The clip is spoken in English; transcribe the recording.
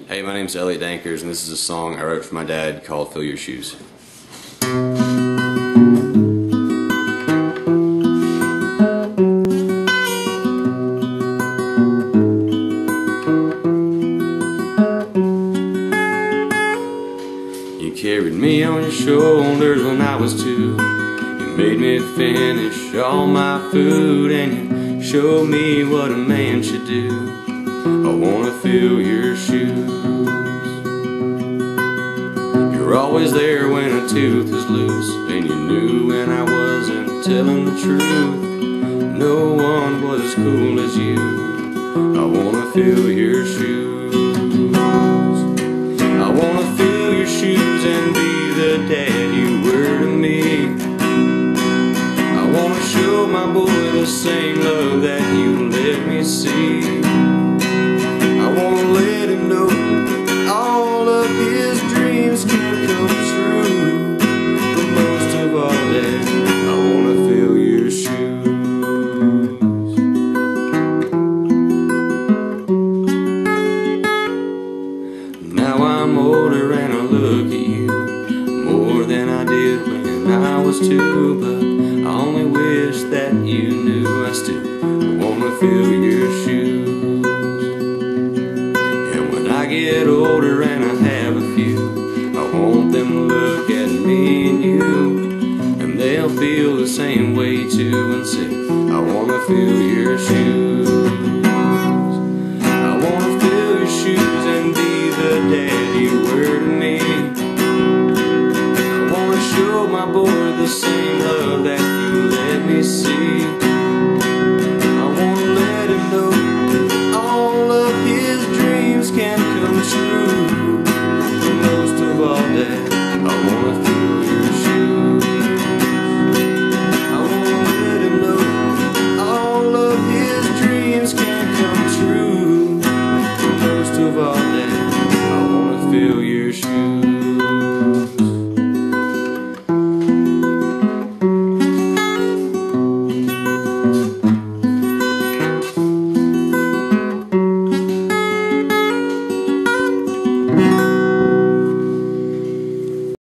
Hey, my name's Elliott Denkers, and this is a song I wrote for my dad called Fill Your Shoes. You carried me on your shoulders when I was 2. You made me finish all my food, and you showed me what a man should do. I wanna fill your shoes. You're always there when a tooth is loose, and you knew when I wasn't telling the truth. No one was as cool as you. I wanna fill your shoes. I wanna fill your shoes and be the dad you were to me. I wanna show my boy the same love that you let me see. I wanna let him know all of his dreams can come true. But most of all, Dad, I wanna fill your shoes. Now I'm older and I look at you more than I did when I was 2. But I only wish that you knew I still wanna fill your shoes. I get older and I have a few, I want them to look at me and you, and they'll feel the same way too and say, I wanna fill your shoes. I wanna fill your shoes and be the dad you were to me. I wanna show my boy the same love that you let me see. I wanna let him know all of his dreams can come true.